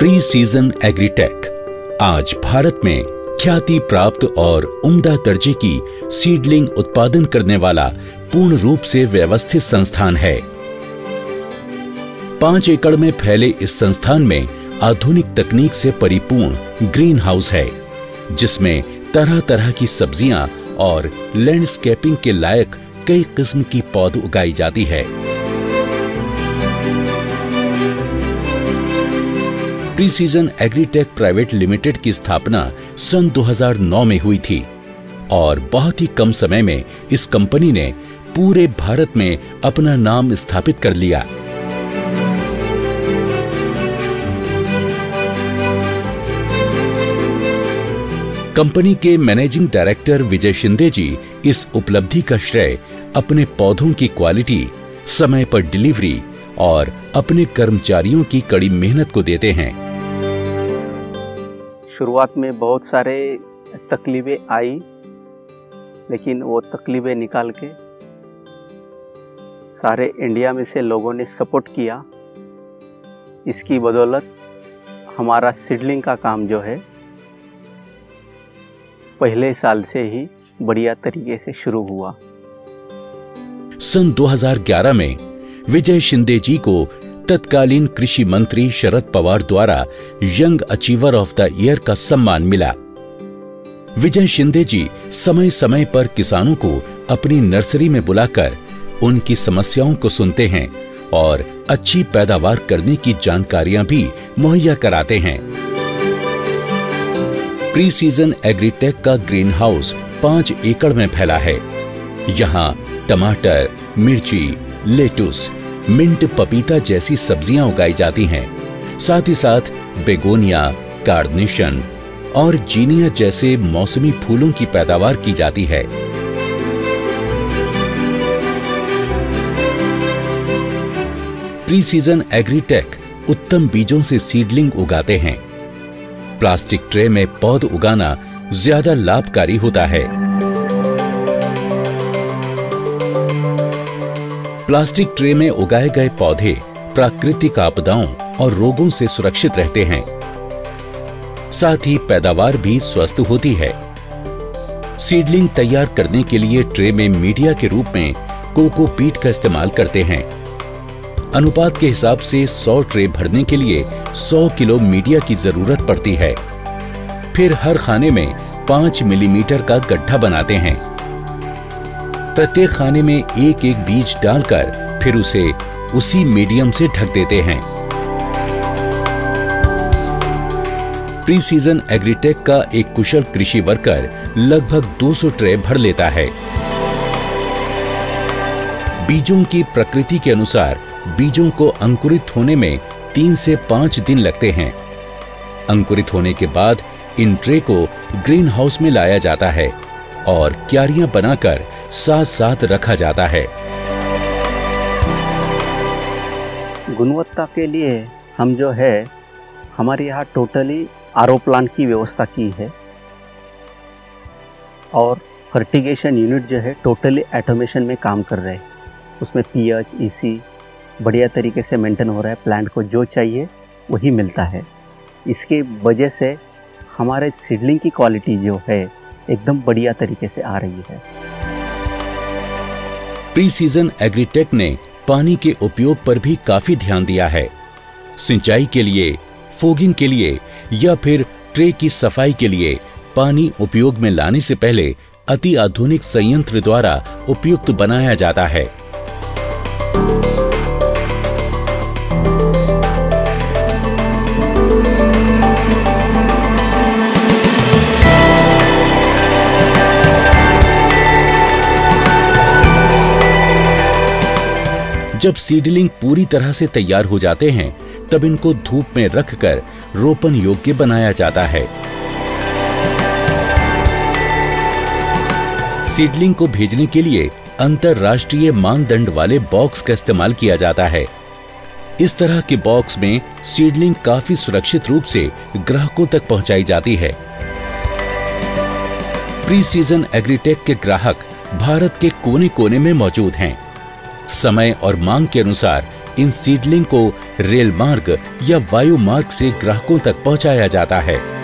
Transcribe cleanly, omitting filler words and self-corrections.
Pre season agritech आज भारत में ख्याति प्राप्त और उम्दा दर्जे की सीडलिंग उत्पादन करने वाला पूर्ण रूप से व्यवस्थित संस्थान है। 5 एकड़ में फैले इस संस्थान में आधुनिक तकनीक से परिपूर्ण ग्रीन हाउस है, जिसमें तरह तरह की सब्जियां और लैंडस्केपिंग के लायक कई किस्म की पौध उगाई जाती है। Pre season agritech private limited की स्थापना सन 2009 में हुई थी और बहुत ही कम समय में इस कंपनी ने पूरे भारत में अपना नाम स्थापित कर लिया। कंपनी के मैनेजिंग डायरेक्टर विजय शिंदे जी इस उपलब्धि का श्रेय अपने पौधों की क्वालिटी, समय पर डिलीवरी और अपने कर्मचारियों की कड़ी मेहनत को देते हैं। शुरुआत में बहुत सारे तकलीफें आई, लेकिन वो तकलीफें निकाल के सारे इंडिया में से लोगों ने सपोर्ट किया। इसकी बदौलत हमारा सीडलिंग का काम जो है पहले साल से ही बढ़िया तरीके से शुरू हुआ। सन 2011 में विजय शिंदे जी को तत्कालीन कृषि मंत्री शरद पवार द्वारा young achiever of the year का सम्मान मिला। विजय शिंदे जी समय समय पर किसानों को अपनी नर्सरी में बुलाकर उनकी समस्याओं को सुनते हैं और अच्छी पैदावार करने की जानकारियां भी मुहैया कराते हैं। प्री सीजन एग्रीटेक का ग्रीन हाउस 5 एकड़ में फैला है। यहाँ टमाटर, मिर्ची, लेटुस, मिंट, पपीता जैसी सब्जियां उगाई जाती हैं। साथ ही साथ बेगोनिया, कार्नेशन और जीनिया जैसे मौसमी फूलों की पैदावार की जाती है। प्री सीजन एग्रीटेक उत्तम बीजों से सीडलिंग उगाते हैं। प्लास्टिक ट्रे में पौध उगाना ज्यादा लाभकारी होता है। प्लास्टिक ट्रे में उगाए गए पौधे प्राकृतिक आपदाओं और रोगों से सुरक्षित रहते हैं। साथ ही पैदावार भी स्वस्थ होती है। सीडलिंग तैयार करने के लिए ट्रे में मीडिया के रूप में कोकोपीट का इस्तेमाल करते हैं। अनुपात के हिसाब से 100 ट्रे भरने के लिए 100 किलो मीडिया की जरूरत पड़ती है। फिर हर खाने में 5 मिलीमीटर का गड्ढा बनाते हैं। प्रत्येक खाने में एक एक बीज डालकर फिर उसे उसी मीडियम से ढक देते हैं। प्री सीजन एग्रीटेक का एक कुशल कृषि वर्कर लगभग 200 ट्रे भर लेता है। बीजों की प्रकृति के अनुसार बीजों को अंकुरित होने में 3 से 5 दिन लगते हैं। अंकुरित होने के बाद इन ट्रे को ग्रीन हाउस में लाया जाता है और क्यारियां बनाकर साथ साथ रखा जाता है। गुणवत्ता के लिए हम जो है हमारे यहाँ टोटली आरओ प्लांट की व्यवस्था की है और फर्टिगेशन यूनिट जो है टोटली ऑटोमेशन में काम कर रहे हैं। उसमें पीएच, ईसी बढ़िया तरीके से मेंटेन हो रहा है। प्लांट को जो चाहिए वही मिलता है। इसके वजह से हमारे सीडलिंग की क्वालिटी जो है एकदम बढ़िया तरीके से आ रही है। प्री सीजन एग्रीटेक ने पानी के उपयोग पर भी काफी ध्यान दिया है। सिंचाई के लिए, फोगिंग के लिए या फिर ट्रे की सफाई के लिए पानी उपयोग में लाने से पहले अति आधुनिक संयंत्र द्वारा उपयुक्त बनाया जाता है। जब सीडलिंग पूरी तरह से तैयार हो जाते हैं, तब इनको धूप में रखकर रोपण योग्य बनाया जाता है। सीडलिंग को भेजने के लिए अंतरराष्ट्रीय मानदंड वाले बॉक्स का इस्तेमाल किया जाता है। इस तरह के बॉक्स में सीडलिंग काफी सुरक्षित रूप से ग्राहकों तक पहुंचाई जाती है। प्री सीजन एग्रीटेक के ग्राहक भारत के कोने कोने में मौजूद हैं। समय और मांग के अनुसार इन सीडलिंग को रेल मार्ग या वायु मार्ग से ग्राहकों तक पहुंचाया जाता है।